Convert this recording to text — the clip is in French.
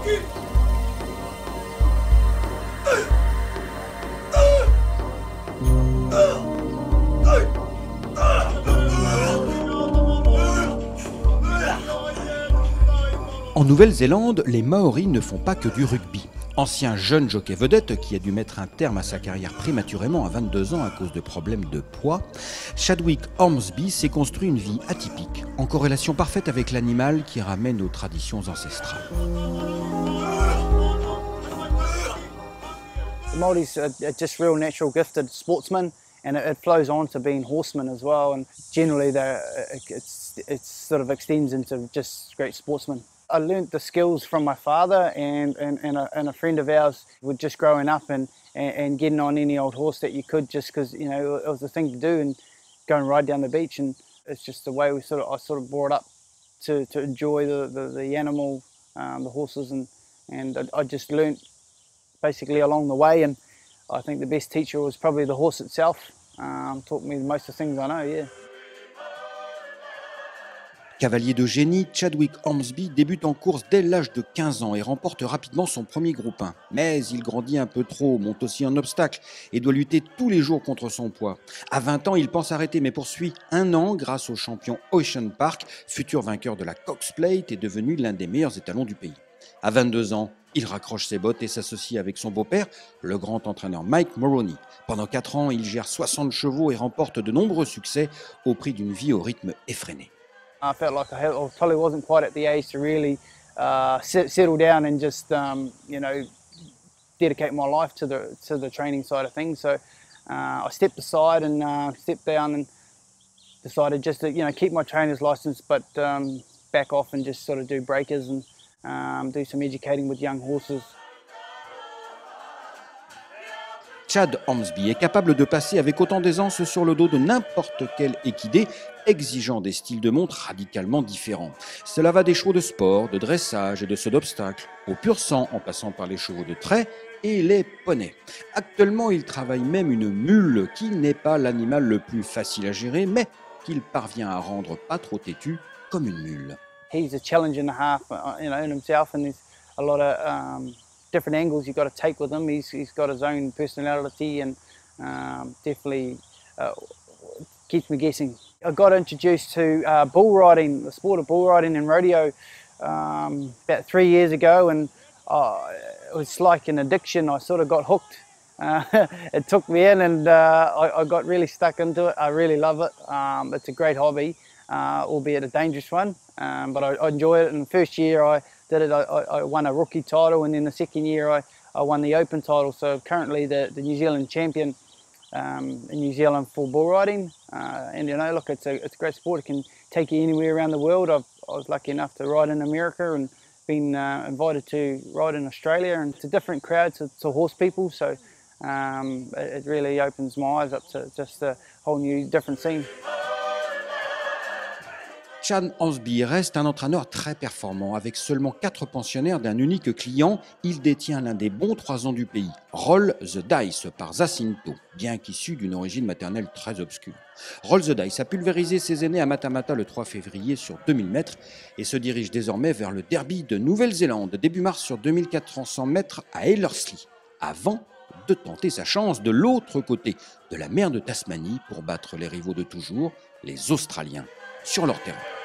En Nouvelle-Zélande, les Maoris ne font pas que du rugby. Ancien jeune jockey vedette qui a dû mettre un terme à sa carrière prématurément à 22 ans à cause de problèmes de poids, Chadwick Ormsby s'est construit une vie atypique, en corrélation parfaite avec l'animal qui ramène aux traditions ancestrales. The Māoris are just real natural gifted sportsmen, and it flows on to being horsemen as well, and generally it sort of extends into just great sportsmen. I learnt the skills from my father and a friend of ours. We're just growing up and getting on any old horse that you could, just because, you know, it was the thing to do, and go and ride down the beach, and it's just the way I sort of brought up to enjoy the animal, the horses, and I just learnt basically along the way, and I think the best teacher was probably the horse itself. Taught me most of the things I know, yeah. Cavalier de génie, Chadwick Ormsby débute en course dès l'âge de 15 ans et remporte rapidement son premier groupe 1. Mais il grandit un peu trop, monte aussi en obstacle et doit lutter tous les jours contre son poids. À 20 ans, il pense arrêter mais poursuit un an grâce au champion Ocean Park, futur vainqueur de la Cox Plate et devenu l'un des meilleurs étalons du pays. À 22 ans, il raccroche ses bottes et s'associe avec son beau-père, le grand entraîneur Mike Moroney. Pendant 4 ans, il gère 60 chevaux et remporte de nombreux succès au prix d'une vie au rythme effréné. I felt like I probably wasn't quite at the age to really settle down and just you know, dedicate my life to the training side of things. So I stepped aside and stepped down and decided just to, you know, keep my trainer's license, but back off and just sort of do breakers and do some educating with young horses. Chad Ormsby est capable de passer avec autant d'aisance sur le dos de n'importe quel équidé, exigeant des styles de monte radicalement différents. Cela va des chevaux de sport, de dressage et de sauts d'obstacles, au pur sang en passant par les chevaux de trait et les poneys. Actuellement, il travaille même une mule qui n'est pas l'animal le plus facile à gérer, mais qu'il parvient à rendre pas trop têtu comme une mule. He's a challenge and a half, you know, in himself, and there's a lot of different angles you've got to take with him. He's got his own personality, and definitely keeps me guessing. I got introduced to bull riding, the sport of bull riding and rodeo, about 3 years ago, and it was like an addiction. I sort of got hooked. It took me in, and I got really stuck into it. I really love it. It's a great hobby, albeit a dangerous one, but I enjoy it. In the first year I did it, I won a rookie title, and then the second year I won the Open title. So currently the New Zealand champion in New Zealand for bull riding. And you know, look, it's a great sport. It can take you anywhere around the world. I was lucky enough to ride in America and been invited to ride in Australia, and it's a different crowd to horse people. So it really opens my eyes up to just a whole new different scene. Chad Ormsby reste un entraîneur très performant. Avec seulement 4 pensionnaires d'un unique client, il détient l'un des bons 3 ans du pays, Roll the Dice par Jacinto, bien qu'issu d'une origine maternelle très obscure. Roll the Dice a pulvérisé ses aînés à Matamata le 3 février sur 2000 mètres et se dirige désormais vers le Derby de Nouvelle-Zélande, début mars sur 2400 mètres à Ellerslie, avant de tenter sa chance de l'autre côté de la mer de Tasmanie pour battre les rivaux de toujours, les Australiens, sur leur terrain.